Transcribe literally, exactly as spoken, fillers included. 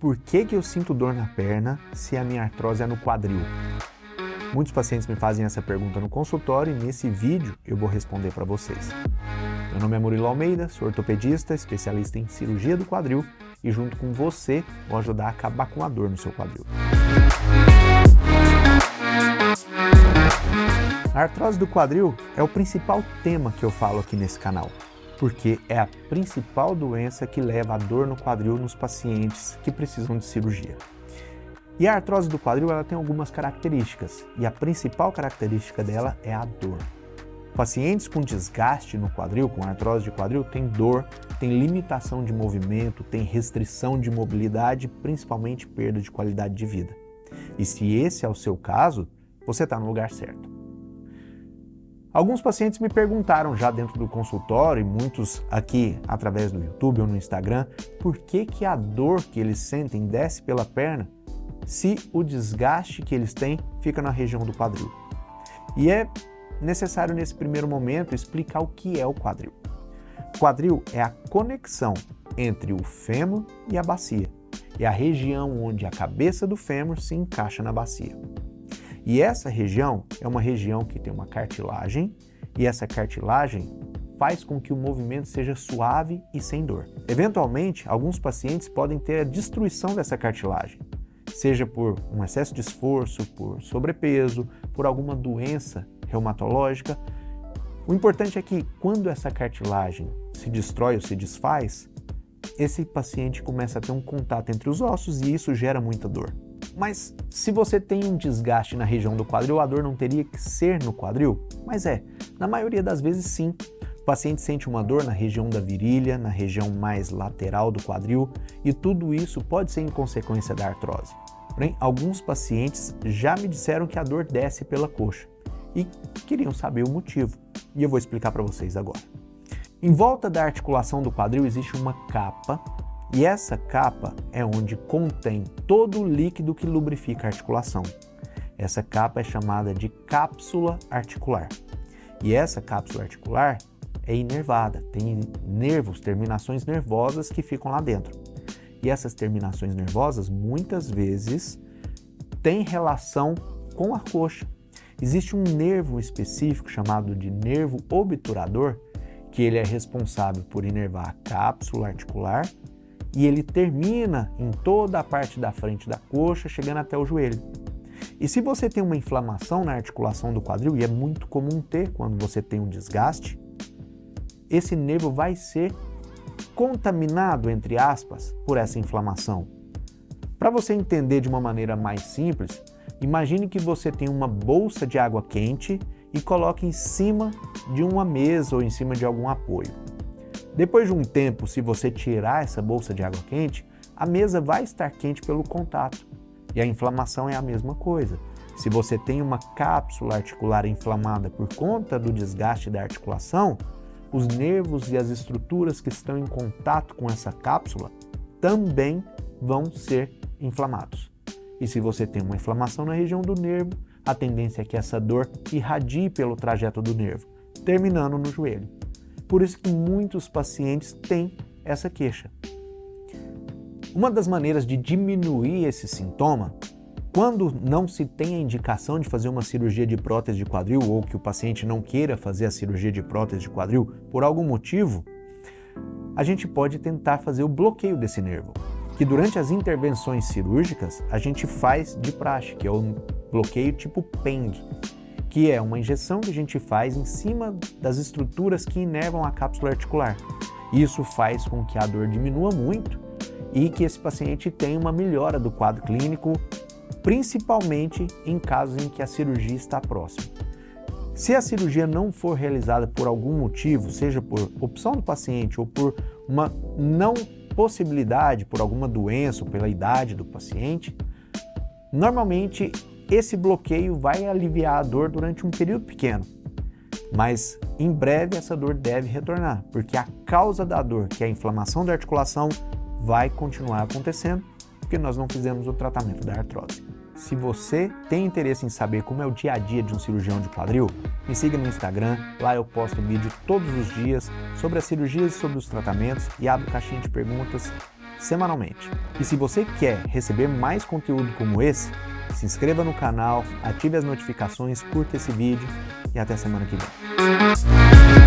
por que que eu sinto dor na perna se a minha artrose é no quadril? Muitos pacientes me fazem essa pergunta no consultório e nesse vídeo eu vou responder para vocês. Meu nome é Murilo Almeida, sou ortopedista, especialista em cirurgia do quadril e junto com você vou ajudar a acabar com a dor no seu quadril. A artrose do quadril é o principal tema que eu falo aqui nesse canal, porque é a principal doença que leva a dor no quadril nos pacientes que precisam de cirurgia. E a artrose do quadril ela tem algumas características, e a principal característica dela é a dor. Pacientes com desgaste no quadril, com artrose de quadril, têm dor, têm limitação de movimento, têm restrição de mobilidade, principalmente perda de qualidade de vida. E se esse é o seu caso, você está no lugar certo. Alguns pacientes me perguntaram já dentro do consultório, e muitos aqui através do YouTube ou no Instagram, por que que a dor que eles sentem desce pela perna se o desgaste que eles têm fica na região do quadril. E é necessário nesse primeiro momento explicar o que é o quadril. O quadril é a conexão entre o fêmur e a bacia. É a região onde a cabeça do fêmur se encaixa na bacia. E essa região é uma região que tem uma cartilagem, e essa cartilagem faz com que o movimento seja suave e sem dor. Eventualmente, alguns pacientes podem ter a destruição dessa cartilagem, seja por um excesso de esforço, por sobrepeso, por alguma doença reumatológica. O importante é que quando essa cartilagem se destrói ou se desfaz, esse paciente começa a ter um contato entre os ossos e isso gera muita dor. Mas se você tem um desgaste na região do quadril, a dor não teria que ser no quadril? Mas é, na maioria das vezes sim. O paciente sente uma dor na região da virilha, na região mais lateral do quadril, e tudo isso pode ser em consequência da artrose. Porém, alguns pacientes já me disseram que a dor desce pela coxa e queriam saber o motivo, e eu vou explicar para vocês agora. Em volta da articulação do quadril existe uma capa, e essa capa é onde contém todo o líquido que lubrifica a articulação. Essa capa é chamada de cápsula articular. E essa cápsula articular é inervada, tem nervos, terminações nervosas que ficam lá dentro. E essas terminações nervosas muitas vezes têm relação com a coxa. Existe um nervo específico chamado de nervo obturador, que ele é responsável por inervar a cápsula articular, e ele termina em toda a parte da frente da coxa, chegando até o joelho. E se você tem uma inflamação na articulação do quadril, e é muito comum ter quando você tem um desgaste, esse nervo vai ser contaminado, entre aspas, por essa inflamação. Para você entender de uma maneira mais simples, imagine que você tem uma bolsa de água quente e coloque em cima de uma mesa ou em cima de algum apoio. Depois de um tempo, se você tirar essa bolsa de água quente, a mesa vai estar quente pelo contato. E a inflamação é a mesma coisa. Se você tem uma cápsula articular inflamada por conta do desgaste da articulação, os nervos e as estruturas que estão em contato com essa cápsula também vão ser inflamados. E se você tem uma inflamação na região do nervo, a tendência é que essa dor irradie pelo trajeto do nervo, terminando no joelho. Por isso que muitos pacientes têm essa queixa. Uma das maneiras de diminuir esse sintoma, quando não se tem a indicação de fazer uma cirurgia de prótese de quadril ou que o paciente não queira fazer a cirurgia de prótese de quadril por algum motivo, a gente pode tentar fazer o bloqueio desse nervo, que durante as intervenções cirúrgicas a gente faz de praxe, que é o bloqueio tipo P E N G, que é uma injeção que a gente faz em cima das estruturas que inervam a cápsula articular. Isso faz com que a dor diminua muito e que esse paciente tenha uma melhora do quadro clínico, principalmente em casos em que a cirurgia está próxima. Se a cirurgia não for realizada por algum motivo, seja por opção do paciente ou por uma não possibilidade, por alguma doença ou pela idade do paciente, normalmente esse bloqueio vai aliviar a dor durante um período pequeno, mas em breve essa dor deve retornar, porque a causa da dor, que é a inflamação da articulação, vai continuar acontecendo, porque nós não fizemos o tratamento da artrose. Se você tem interesse em saber como é o dia a dia de um cirurgião de quadril, me siga no Instagram, lá eu posto vídeo todos os dias sobre as cirurgias e sobre os tratamentos e abro caixinha de perguntas semanalmente. E se você quer receber mais conteúdo como esse, se inscreva no canal, ative as notificações, curta esse vídeo e até semana que vem.